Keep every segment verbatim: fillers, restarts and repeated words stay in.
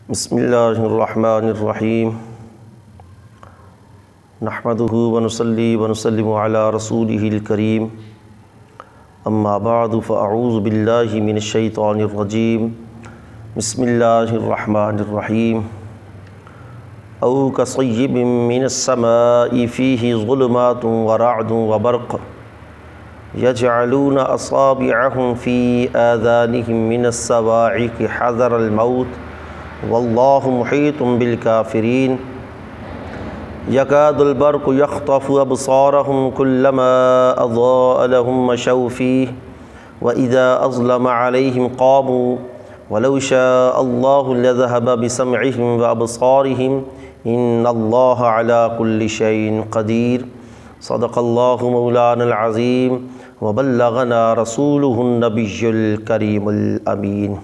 بسم اللہ الرحمن الرحیم نحمدہ ونصلی ونسلم علی رسولہ الکریم اما بعد فاعوذ باللہ من الشیطان الرجیم بسم اللہ الرحمن الرحیم او کصیب من السماء فیہ ظلمات ورعد وبرق یجعلون اصابعهم فی آذانهم من الصواعق حذر الموت واللہ محیط بالکافرین یکاد البرق یخطف ابصارهم کلما اضاء لهم مشوا فیہ واذا اظلم علیہم قاموا ولو شاء اللہ لذهب بسمعهم وابصارهم ان اللہ علی کل شیء قدیر صدق اللہ مولانا العظیم وبلغنا رسولہ النبی الکریم الامین۔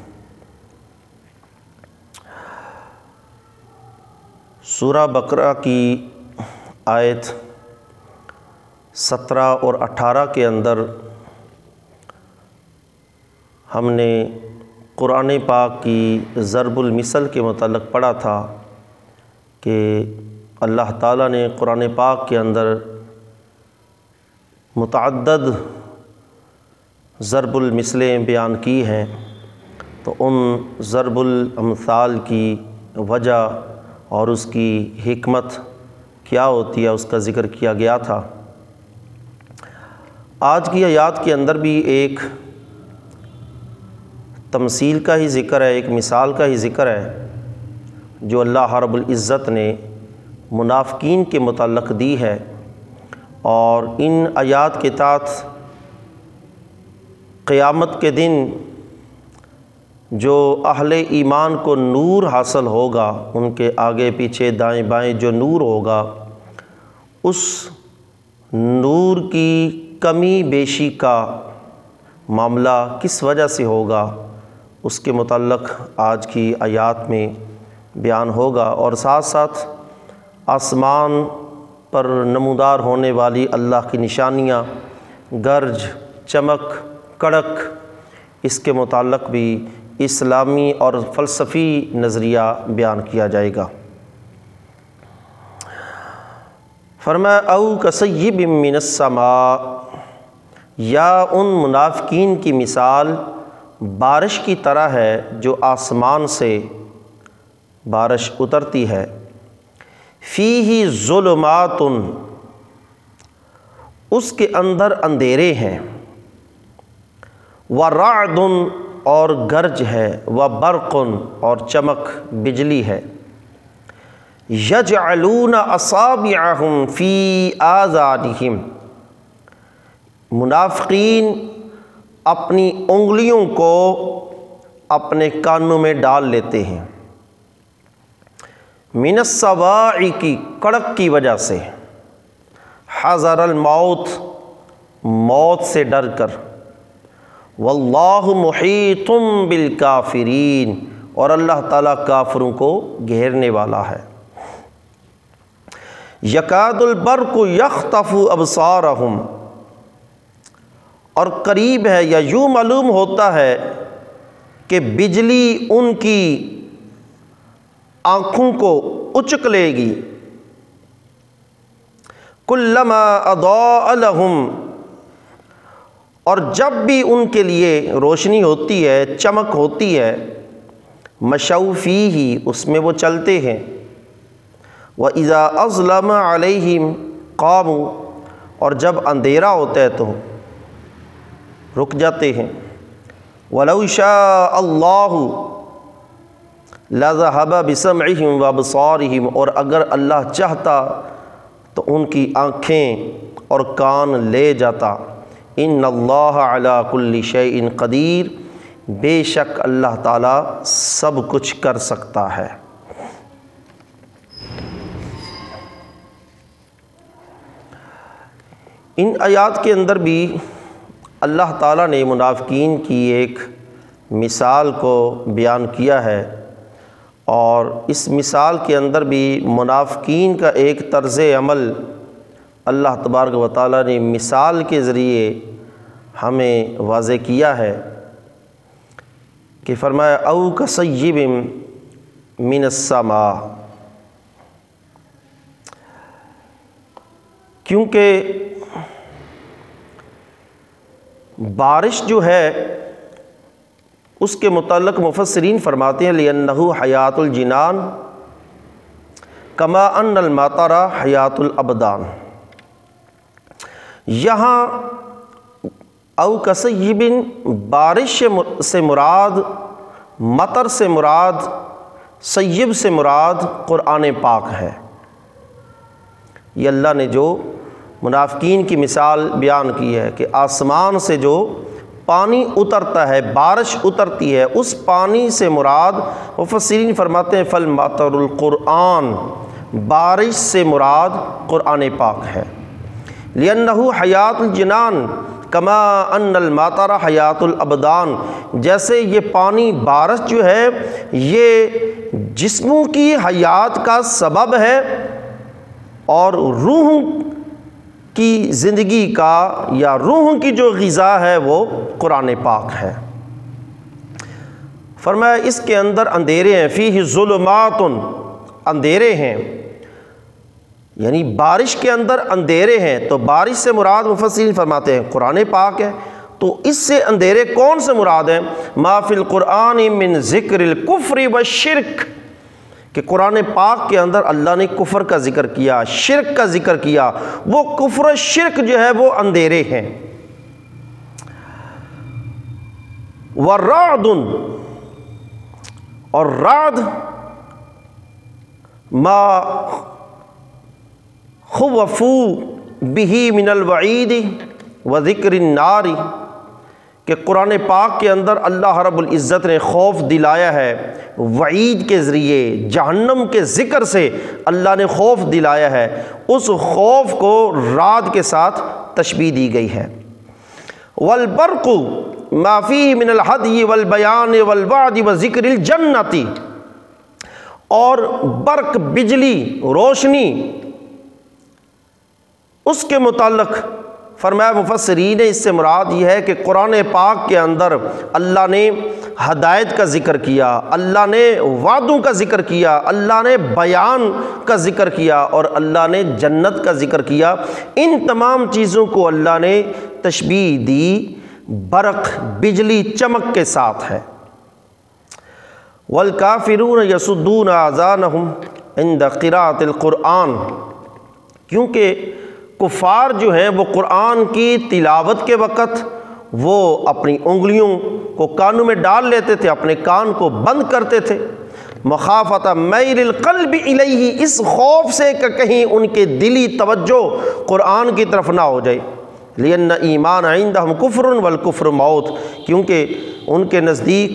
سورہ بقرہ کی آیت سترہ اور اٹھارہ کے اندر ہم نے قرآن پاک کی ضرب المثل کے متعلق پڑھا تھا کہ اللہ تعالیٰ نے قرآن پاک کے اندر متعدد ضرب المثلیں بیان کی ہیں، تو ان ضرب الامثال کی وجہ اور اس کی حکمت کیا ہوتی ہے اس کا ذکر کیا گیا تھا۔ آج کی آیات کے اندر بھی ایک تمثیل کا ہی ذکر ہے، ایک مثال کا ہی ذکر ہے جو اللہ رب العزت نے منافقین کے متعلق دی ہے، اور ان آیات کے تحت قیامت کے دن جو اہل ایمان کو نور حاصل ہوگا، ان کے آگے پیچھے دائیں بائیں جو نور ہوگا، اس نور کی کمی بیشی کا معاملہ کس وجہ سے ہوگا اس کے متعلق آج کی آیات میں بیان ہوگا، اور ساتھ ساتھ آسمان پر نمودار ہونے والی اللہ کی نشانیاں، گرج، چمک، کڑک، اس کے متعلق بھی اسلامی اور فلسفی نظریہ بیان کیا جائے گا۔ فرمایا او کصیب من السماء، یا ان منافقین کی مثال بارش کی طرح ہے جو آسمان سے بارش اترتی ہے، فیہ ظلمات، اس کے اندر اندھیرے ہیں، ورعد، اور گرج ہے، وبرق، اور چمک بجلی ہے، یجعلون اصابعهم فی آذانہم، منافقین اپنی انگلیوں کو اپنے کانوں میں ڈال لیتے ہیں، من الصواعق، کڑک کی وجہ سے، حذر الموت، موت سے ڈر کر، واللہ محیط بالکافرین، اور اللہ تعالیٰ کافروں کو گھیرنے والا ہے۔ یکاد البرق یخطف ابصارہم، اور قریب ہے یا یوں معلوم ہوتا ہے کہ بجلی ان کی آنکھوں کو اچک لے گی، کلما اضاء لہم، اور جب بھی ان کے لیے روشنی ہوتی ہے، چمک ہوتی ہے، مشوا فیہ، اس میں وہ چلتے ہیں، وَإِذَا أَظْلَمَ عَلَيْهِمْ قَامُوا، اور جب اندھیرا ہوتا ہے تو رک جاتے ہیں، وَلَوْ شَاءَ اللَّهُ لَذَهَبَ بِسَمْعِهِمْ وَأَبْصَارِهِمْ، اور اگر اللہ چاہتا تو ان کی آنکھیں اور کان لے جاتا، ان اللہ علی کل شیء قدیر، بے شک اللہ تعالیٰ سب کچھ کر سکتا ہے۔ ان آیات کے اندر بھی اللہ تعالیٰ نے منافقین کی ایک مثال کو بیان کیا ہے، اور اس مثال کے اندر بھی منافقین کا ایک طرز عمل اللہ تبارک و تعالیٰ نے مثال کے ذریعے ہمیں واضح کیا ہے کہ فرمایا او کصیب، من السماء، کیونکہ بارش جو ہے اس کے متعلق مفسرین فرماتے ہیں لِأَنَّهُ حَيَاةُ الْجِنَانِ كَمَا أَنَّ الْمَطَرَ حَيَاةُ الْأَبْدَانِ، یہاں او کصیب، بارش سے مراد، مطر سے مراد، سیب سے مراد قرآن پاک ہے۔ یہ اللہ نے جو منافقین کی مثال بیان کی ہے کہ آسمان سے جو پانی اترتا ہے، بارش اترتی ہے، اس پانی سے مراد مفسرین فرماتے ہیں فالمطر القرآن، بارش سے مراد قرآن پاک ہے۔ لِأَنَّهُ حَيَاةُ الْجِنَانِ كَمَا أَنَّ الْمَطَرَ حَيَاةُ الْأَبْدَانِ، جیسے یہ پانی بارش جو ہے یہ جسموں کی حیات کا سبب ہے اور روحوں کی زندگی کا یا روحوں کی جو غذا ہے وہ قرآن پاک ہے۔ فرمایا اس کے اندر اندھیرے ہیں، فیہ ظلمات، اندھیرے ہیں، یعنی بارش کے اندر اندھیرے ہیں، تو بارش سے مراد مفسرین فرماتے ہیں قرآن پاک ہے۔ تو اس سے اندھیرے کون سے مراد ہیں؟ ما فی القرآن من ذکر الکفر والشرک، کہ قرآن پاک کے اندر اللہ نے کفر کا ذکر کیا، شرک کا ذکر کیا، وہ کفر و شرک جو ہے وہ اندھیرے ہیں۔ والرعد، اور رعد ما خوفوا بہ من الوعید وذکر النار، کہ قرآن پاک کے اندر اللہ رب العزت نے خوف دلایا ہے، وعید کے ذریعے جہنم کے ذکر سے اللہ نے خوف دلایا ہے، اس خوف کو رعد کے ساتھ تشبیہ دی گئی ہے۔ والبرق ما فیہ من الہدی والبیان والوعد وذکر الجنۃ، اور برق بجلی روشنی، اس کے متعلق فرمایا مفسرین نے اس سے مراد یہ ہے کہ قرآن پاک کے اندر اللہ نے ہدایت کا ذکر کیا، اللہ نے وعدوں کا ذکر کیا، اللہ نے بیان کا ذکر کیا اور اللہ نے جنت کا ذکر کیا۔ ان تمام چیزوں کو اللہ نے تشبیہ دی برق، بجلی، چمک کے ساتھ ہے۔ والکافرون یصدون آذانہم عند قراءۃ القرآن، کیونکہ کفار جو ہیں وہ قرآن کی تلاوت کے وقت وہ اپنی انگلیوں کو کانوں میں ڈال لیتے تھے، اپنے کان کو بند کرتے تھے، مخافۃ میل القلب الیہ، اس خوف سے کہ کہیں ان کے دلی توجہ قرآن کی طرف نہ ہو جائے۔ لأن ایمان عندہم کفر والکفر موت، کیونکہ ان کے نزدیک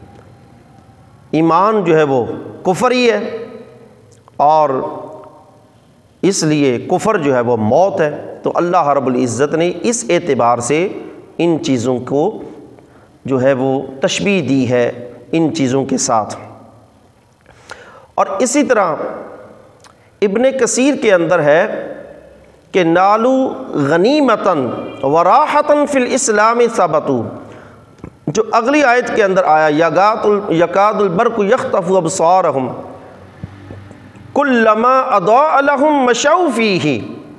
ایمان جو ہے وہ کفر ہی ہے اور اس لیے کفر جو ہے وہ موت ہے۔ تو اللہ رب العزت نے اس اعتبار سے ان چیزوں کو جو ہے وہ تشبیہ دی ہے ان چیزوں کے ساتھ۔ اور اسی طرح ابن کثیر کے اندر ہے کہ نالو غنیمتاً وراحتاً فی الاسلام ثبتوا، جو اگلی آیت کے اندر آیا یکاد البرق یخطف ابصارہم کلما اضاء لهم مشوا فیہ،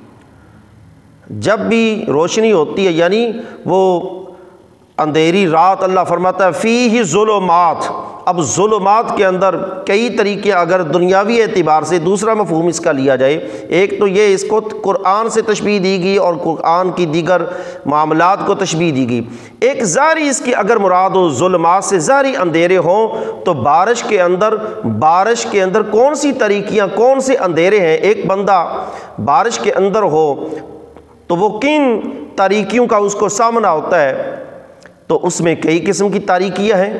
جب بھی روشنی ہوتی ہے یعنی وہ اندھیری رات، اللہ فرماتا ہے فیہ ظلمات۔ اب ظلمات کے اندر کئی طریقے، اگر دنیاوی اعتبار سے دوسرا مفہوم اس کا لیا جائے، ایک تو یہ اس کو قرآن سے تشبیہ دی گئی اور قرآن کی دیگر معاملات کو تشبیہ دی گئی۔ ایک ظاہری اس کی اگر مراد ہو ظلمات سے ظاہری اندھیرے ہوں، تو بارش کے اندر بارش کے اندر کون سی تاریکیاں، کون سے اندھیرے ہیں؟ ایک بندہ بارش کے اندر ہو تو وہ کن تاریکیوں کا اس کو سامنا ہوتا ہے؟ تو اس میں کئی قسم کی تاریکیاں ہیں،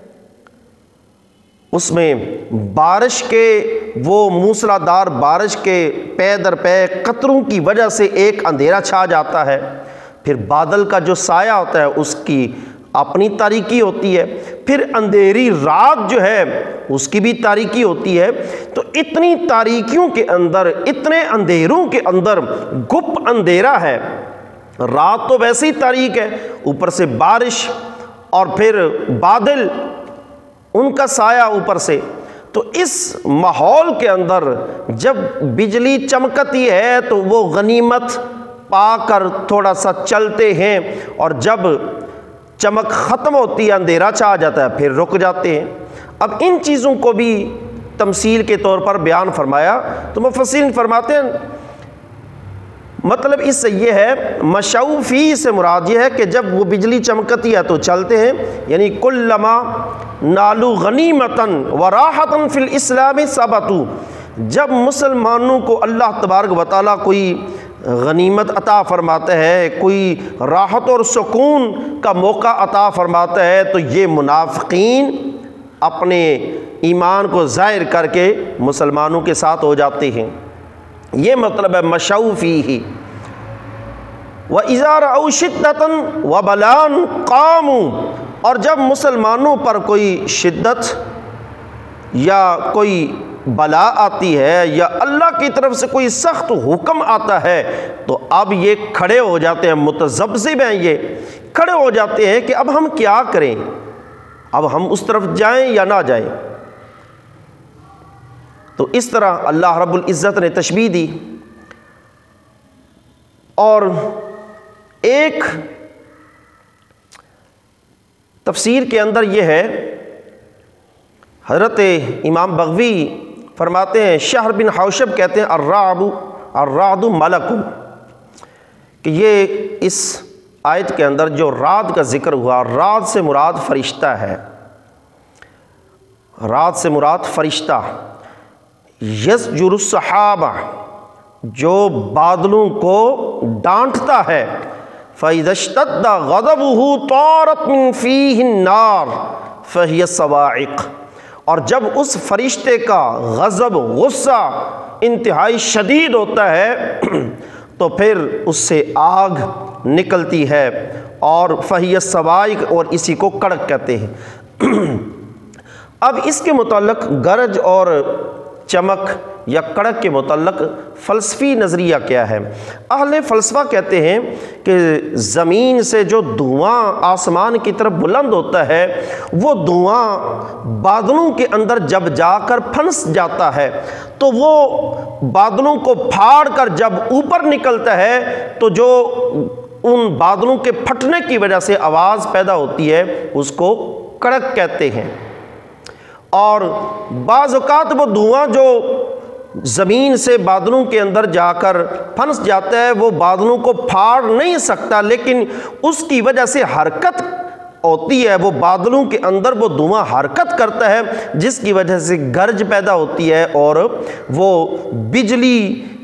اس میں بارش کے وہ موسلا دار بارش کے پے در پے قطروں کی وجہ سے ایک اندھیرا چھا جاتا ہے، پھر بادل کا جو سایہ ہوتا ہے اس کی اپنی تاریکی ہوتی ہے، پھر اندھیری رات جو ہے اس کی بھی تاریکی ہوتی ہے۔ تو اتنی تاریکیوں کے اندر، اتنے اندھیروں کے اندر گپ اندھیرا ہے، رات تو ویسے ہی تاریک ہے، اوپر سے بارش اور پھر بادل، ان کا سایہ اوپر سے، تو اس ماحول کے اندر جب بجلی چمکتی ہے تو وہ غنیمت پا کر تھوڑا سا چلتے ہیں، اور جب چمک ختم ہوتی ہے، اندھیرا چھا جاتا ہے، پھر رک جاتے ہیں۔ اب ان چیزوں کو بھی تمثیل کے طور پر بیان فرمایا تو مفسرین فرماتے ہیں مطلب اس سے یہ ہے، مشوا فی سے مراد یہ ہے کہ جب وہ بجلی چمکتی ہے تو چلتے ہیں، یعنی کلما نالو غنیمتاً وراحتاً فی الاسلام ثبتوا، جب مسلمانوں کو اللہ تبارک و تعالیٰ کوئی غنیمت عطا فرماتا ہے، کوئی راحت اور سکون کا موقع عطا فرماتا ہے، تو یہ منافقین اپنے ایمان کو ظاہر کر کے مسلمانوں کے ساتھ ہو جاتے ہیں۔ یہ مطلب ہے مشوا فیہ۔ وَإِذَا رَأَوْا شِدَّةً وَبَلَاءً قَامُوا، اور جب مسلمانوں پر کوئی شدت یا کوئی بلا آتی ہے یا اللہ کی طرف سے کوئی سخت حکم آتا ہے تو اب یہ کھڑے ہو جاتے ہیں، متذبذب ہیں، یہ کھڑے ہو جاتے ہیں کہ اب ہم کیا کریں، اب ہم اس طرف جائیں یا نہ جائیں۔ تو اس طرح اللہ رب العزت نے تشبیہ دی۔ اور ایک تفسیر کے اندر یہ ہے، حضرت امام بغوی فرماتے ہیں، شہر بن حوشب کہتے ہیں الرعب الرعد ملک، کہ یہ اس آیت کے اندر جو رعد کا ذکر ہوا، رعد سے مراد فرشتہ ہے، رعد سے مراد فرشتہ، یسجر السحابہ، جو بادلوں کو ڈانٹتا ہے، فَإِذَا اشْتَدَّ غَضَبُهُ طَارَتْ مِنْ فِيهِ النَّارُ فَهِيَ الصَّوَاعِقُ، اور جب اس فرشتے کا غضب، غصہ انتہائی شدید ہوتا ہے تو پھر اس سے آگ نکلتی ہے، اور فَهِيَ الصَّوَاعِقُ، اور اسی کو کڑک کہتے ہیں۔ اب اس کے متعلق گرج اور چمک یا کڑک کے متعلق فلسفی نظریہ کیا ہے؟ اہل فلسفہ کہتے ہیں کہ زمین سے جو دھواں آسمان کی طرف بلند ہوتا ہے، وہ دھواں بادلوں کے اندر جب جا کر پھنس جاتا ہے تو وہ بادلوں کو پھاڑ کر جب اوپر نکلتا ہے تو جو ان بادلوں کے پھٹنے کی وجہ سے آواز پیدا ہوتی ہے اس کو کڑک کہتے ہیں۔ اور بعض اوقات وہ دھواں جو زمین سے بادلوں کے اندر جا کر پھنس جاتا ہے وہ بادلوں کو پھاڑ نہیں سکتا، لیکن اس کی وجہ سے حرکت ہوتی ہے، وہ بادلوں کے اندر وہ دھواں حرکت کرتا ہے، جس کی وجہ سے گرج پیدا ہوتی ہے اور وہ بجلی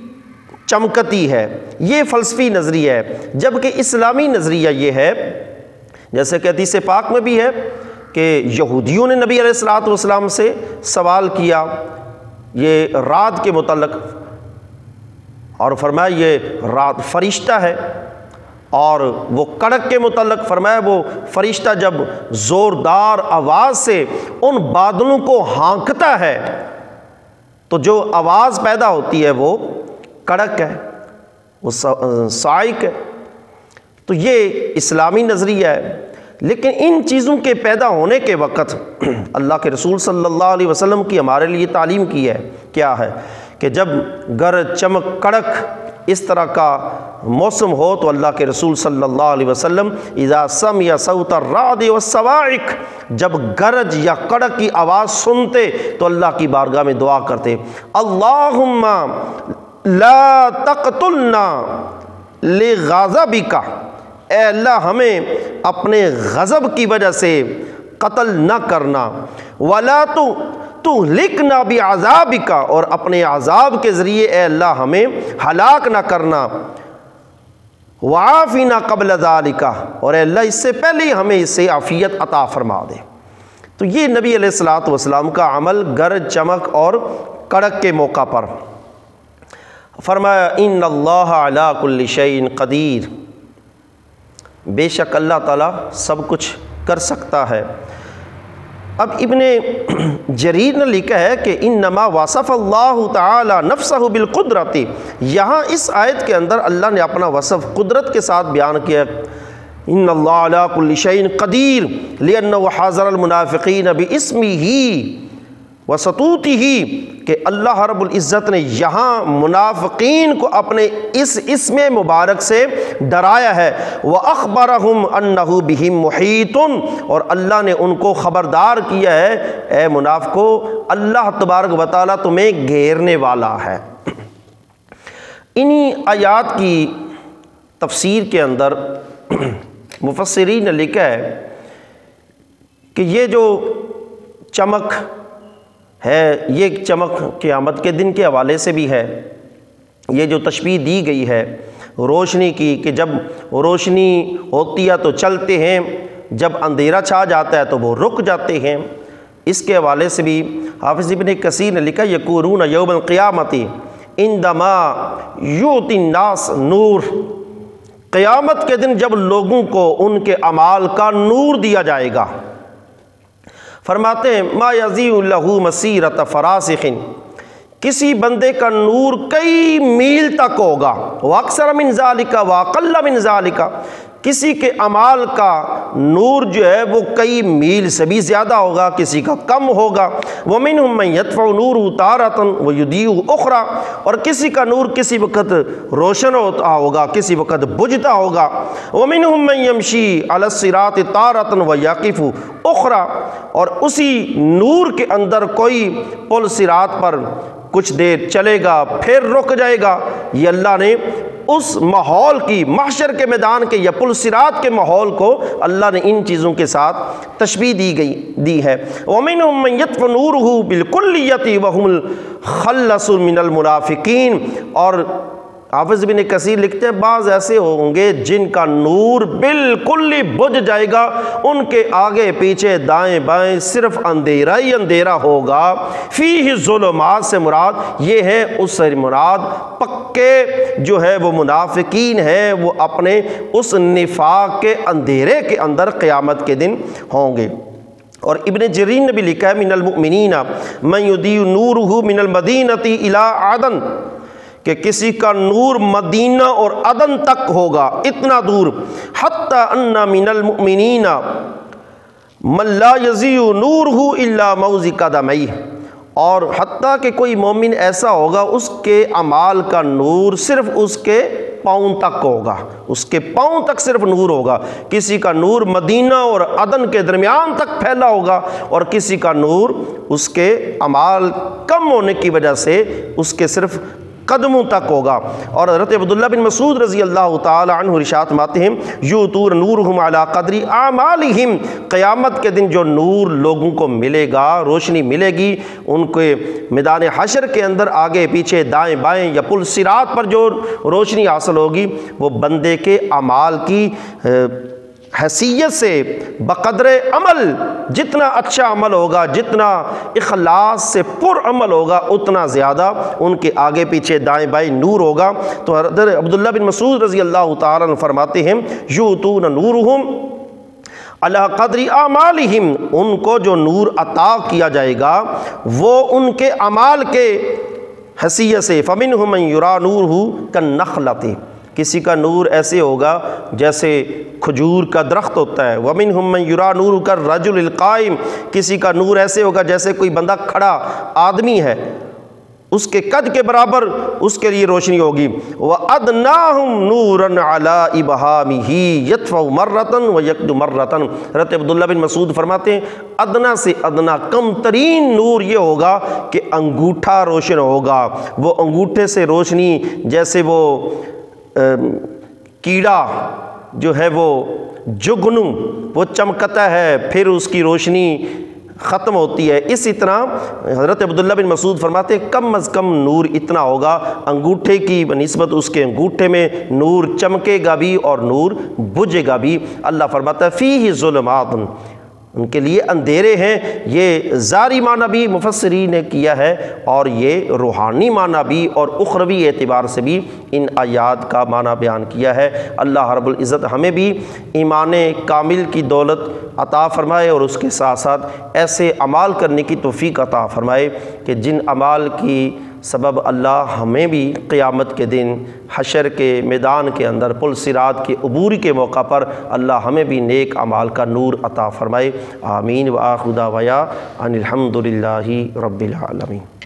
چمکتی ہے۔ یہ فلسفی نظریہ ہے۔ جبکہ اسلامی نظریہ یہ ہے، جیسے کہ حدیث پاک میں بھی ہے کہ یہودیوں نے نبی علیہ الصلوۃ والسلام سے سوال کیا یہ رعد کے متعلق، اور فرمایا یہ رعد فرشتہ ہے، اور وہ کڑک کے متعلق فرمایا وہ فرشتہ جب زوردار آواز سے ان بادلوں کو ہانکتا ہے تو جو آواز پیدا ہوتی ہے وہ کڑک ہے، وہ صاعق ہے۔ تو یہ اسلامی نظریہ ہے۔ لیکن ان چیزوں کے پیدا ہونے کے وقت اللہ کے رسول صلی اللہ علیہ وسلم کی ہمارے لیے تعلیم کی ہے، کیا ہے کہ جب گرج چمک کڑک اس طرح کا موسم ہو تو اللہ کے رسول صلی اللہ علیہ وسلم اذا سمع صوت الرعد والصواعق، جب گرج یا کڑک کی آواز سنتے تو اللہ کی بارگاہ میں دعا کرتے، اللہم لا تقتلنا لغضبک، اے اللہ ہمیں اپنے غضب کی وجہ سے قتل نہ کرنا، ولا تو تہلکنا بعذابک، اور اپنے عذاب کے ذریعے اے اللہ ہمیں ہلاک نہ کرنا، وعافنا قبل ذالک، اور اے اللہ اس سے پہلے ہی ہمیں اس سے عافیت عطا فرما دے۔ تو یہ نبی علیہ الصلوۃ والسلام کا عمل گرج چمک اور کڑک کے موقع پر۔ فرمایا ان اللہ علی کل شیء قدیر، بے شک اللہ تعالیٰ سب کچھ کر سکتا ہے۔ اب ابن جریر نے لکھا ہے کہ انما وصف اللہ تعالی نفسہ بالقدرت، یہاں اس آیت کے اندر اللہ نے اپنا وصف قدرت کے ساتھ بیان کیا، ان اللہ علی کل شیء قدیر لأنہ حاضر المنافقین باسمہ، وسطوتی ہی کہ اللہ رب العزت نے یہاں منافقین کو اپنے اس اسم مبارک سے ڈرایا ہے، وَأَخْبَرَهُمْ أَنَّهُ بِهِمْ مُحِيطٌ، اور اللہ نے ان کو خبردار کیا ہے اے منافقو اللہ تبارک و تعالیٰ تمہیں گھیرنے والا ہے۔ انہی آیات کی تفسیر کے اندر مفسرین نے لکھا ہے کہ یہ جو چمک ہے یہ چمک قیامت کے دن کے حوالے سے بھی ہے، یہ جو تشبیہ دی گئی ہے روشنی کی کہ جب روشنی ہوتی ہے تو چلتے ہیں، جب اندھیرا چھا جاتا ہے تو وہ رک جاتے ہیں، اس کے حوالے سے بھی حافظ ابن کثیر نے لکھا یکورون یوم القیامت عندما یؤتی الناس نور، قیامت کے دن جب لوگوں کو ان کے اعمال کا نور دیا جائے گا، فرماتے ہیں ما یضیء لہ مسیرۃ فراسخ، کسی بندے کا نور کئی میل تک ہوگا، واکثر من ذالک واقل من ذالک، کسی کے اعمال کا نور جو ہے وہ کئی میل سے بھی زیادہ ہوگا، کسی کا کم ہوگا، وَمِنْهُمْ مَنْ يَطْفَعُ نُورُهُ تَارَةً وَيُضِيءُ أُخْرَى، اور کسی کا نور کسی وقت روشن ہوتا ہوگا کسی وقت بجھتا ہوگا، وَمِنْهُمْ مَنْ يَمْشِي عَلَى الصِّرَاطِ تَارَةً وَيَقِفُ أُخْرَى، اور اسی نور کے اندر کوئی پل صراط پر کچھ دیر چلے گا پھر رک جائے گا۔ یہ اللہ نے اس ماحول کی، محشر کے میدان کے یا پل صراط کے ماحول کو اللہ نے ان چیزوں کے ساتھ تشبیہ دی گئی دی ہے۔ وَمِنْهُمْ مَنْ يَطْفِئُ نُورُهُ بِالْكُلِّيَّةِ وَهُمُ الْخَلَّصُ مِنَ الْمُنَافِقِينَ، اور حافظ ابن کثیر لکھتے ہیں بعض ایسے ہوں گے جن کا نور بالکل ہی بجھ جائے گا، ان کے آگے پیچھے دائیں بائیں صرف اندھیرا ہی اندھیرا ہوگا۔ فیہ ظلمات سے مراد یہ ہے، اس سے مراد پکے جو ہے وہ منافقین ہیں، وہ اپنے اس نفاق کے اندھیرے کے اندر قیامت کے دن ہوں گے۔ اور ابن جریر نے بھی لکھا ہے من المؤمنین من یضیء نورہ من المدینۃ الی عدن، کہ کسی کا نور مدینہ اور عدن تک ہوگا، اتنا دور، حتی ان من المؤمنین من لا یضیء نورہ الا موضع قدمیہ، اور حتیٰ کہ کوئی مومن ایسا ہوگا اس کے اعمال کا نور صرف اس کے پاؤں تک ہوگا، اس کے پاؤں تک صرف نور ہوگا، کسی کا نور مدینہ اور عدن کے درمیان تک پھیلا ہوگا، اور کسی کا نور اس کے اعمال کم ہونے کی وجہ سے اس کے صرف قدموں تک ہوگا۔ اور حضرت عبداللہ بن مسعود رضی اللہ تعالی عنہ ارشاد فرماتے ہیں یؤتون نورہم علی قدر اعمالہم، قیامت کے دن جو نور لوگوں کو ملے گا، روشنی ملے گی ان کے میدان حشر کے اندر، آگے پیچھے دائیں بائیں یا پل صراط پر جو روشنی حاصل ہوگی وہ بندے کے اعمال کی حیثیت سے بقدر عمل، جتنا اچھا عمل ہوگا، جتنا اخلاص سے پر عمل ہوگا، اتنا زیادہ ان کے آگے پیچھے دائیں بائیں نور ہوگا۔ تو حضرت عبداللہ بن مسعود رضی اللہ تعالیٰ عنہ فرماتے ہیں یؤتون نورہم علی قدر اعمالہم، ان کو جو نور عطا کیا جائے گا وہ ان کے اعمال کے حیثیت سے، فمنہم من یری نورہ کالنخلۃ، کسی کا نور ایسے ہوگا جیسے کھجور کا درخت ہوتا ہے، وَمِنْهُمْ مَنْ يُرَى نُورُهُ كَالرَّجُلِ الْقَائِمِ، کسی کا نور ایسے ہوگا جیسے کوئی بندہ کھڑا آدمی ہے، اس کے قد کے برابر اس کے لیے روشنی ہوگی۔ وَأَدْنَاهُمْ نُورًا عَلَىٰ إِبْهَامِهِ يَطْفَئُ مَرَّةً وَيَقْدُ مَرَّةً، حضرت عبداللہ بن مسعود فرماتے ہیں ادنا سے ادنا کم ترین نور یہ ہوگا کہ انگوٹھا روشن ہوگا، وہ انگوٹھے سے روشنی جیسے وہ کیڑا جو ہے وہ جگنو وہ چمکتا ہے پھر اس کی روشنی ختم ہوتی ہے، اسی طرح حضرت عبداللہ بن مسعود فرماتے ہیں کم از کم نور اتنا ہوگا، انگوٹھے کی بنسبت اس کے انگوٹھے میں نور چمکے گا بھی اور نور بجھے گا بھی۔ اللہ فرماتا ہے فیہ ظلمات، ان کے لیے اندھیرے ہیں، یہ ظاہری معنی بھی مفسرین نے کیا ہے اور یہ روحانی معنی بھی اور اخروی اعتبار سے بھی ان آیات کا معنی بیان کیا ہے۔ اللہ رب العزت ہمیں بھی ایمان کامل کی دولت عطا فرمائے اور اس کے ساتھ ساتھ ایسے اعمال کرنے کی توفیق عطا فرمائے کہ جن اعمال کی سبب اللہ ہمیں بھی قیامت کے دن حشر کے میدان کے اندر پل صراط کے عبور کے موقع پر اللہ ہمیں بھی نیک اعمال کا نور عطا فرمائے۔ آمین۔ وآخر دعوانا ان الحمد للہ رب العالمین۔